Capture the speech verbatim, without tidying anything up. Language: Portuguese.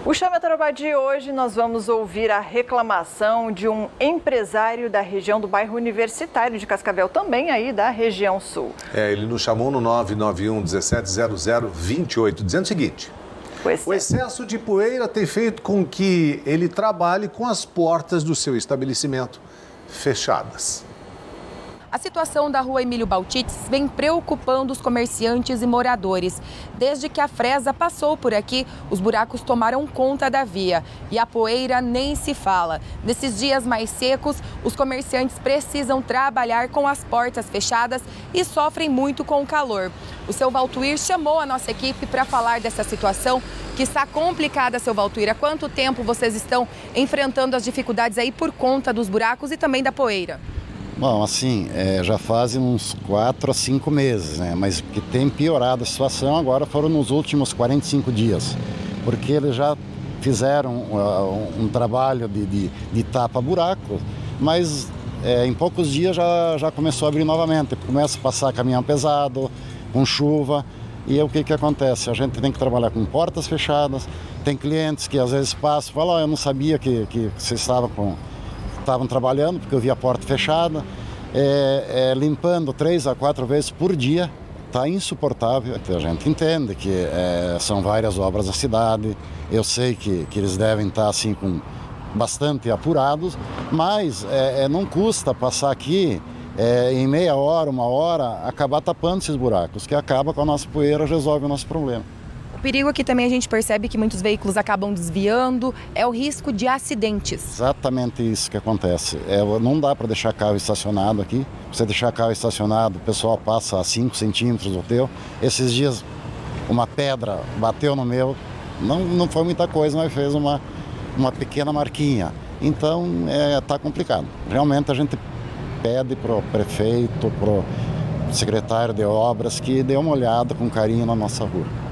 O Chama Tarobá de hoje nós vamos ouvir a reclamação de um empresário da região do bairro Universitário de Cascavel, também aí da região sul. É, ele nos chamou no nove nove um, um sete zero zero, dois oito, dizendo o seguinte: o excesso. o excesso de poeira tem feito com que ele trabalhe com as portas do seu estabelecimento fechadas. A situação da rua Emílio Baltites vem preocupando os comerciantes e moradores. Desde que a fresa passou por aqui, os buracos tomaram conta da via e a poeira nem se fala. Nesses dias mais secos, os comerciantes precisam trabalhar com as portas fechadas e sofrem muito com o calor. O seu Valtuir chamou a nossa equipe para falar dessa situação que está complicada, seu Valtuir. Há quanto tempo vocês estão enfrentando as dificuldades aí por conta dos buracos e também da poeira? Bom, assim, é, já fazem uns quatro a cinco meses, né? Mas que tem piorado a situação agora foram nos últimos quarenta e cinco dias, porque eles já fizeram uh, um, um trabalho de, de, de tapa-buraco, mas é, em poucos dias já, já começou a abrir novamente. Começa a passar caminhão pesado, com chuva, e aí, o que que acontece? A gente tem que trabalhar com portas fechadas, tem clientes que às vezes passam e falam: oh, eu não sabia que, que vocês estavam com... estavam trabalhando, porque eu vi a porta fechada, é, é, limpando três a quatro vezes por dia, está insuportável. A gente entende que é, são várias obras na cidade, eu sei que, que eles devem estar assim com bastante apurados, mas é, é, não custa passar aqui é, em meia hora, uma hora, acabar tapando esses buracos, que acaba com a nossa poeira, resolve o nosso problema. O perigo aqui também a gente percebe que muitos veículos acabam desviando, é o risco de acidentes. Exatamente isso que acontece. É, não dá para deixar carro estacionado aqui. Você deixar carro estacionado, o pessoal passa a cinco centímetros do teu. Esses dias uma pedra bateu no meu, não, não foi muita coisa, mas fez uma, uma pequena marquinha. Então está é, complicado. Realmente a gente pede para o prefeito, para o secretário de obras que dê uma olhada com carinho na nossa rua.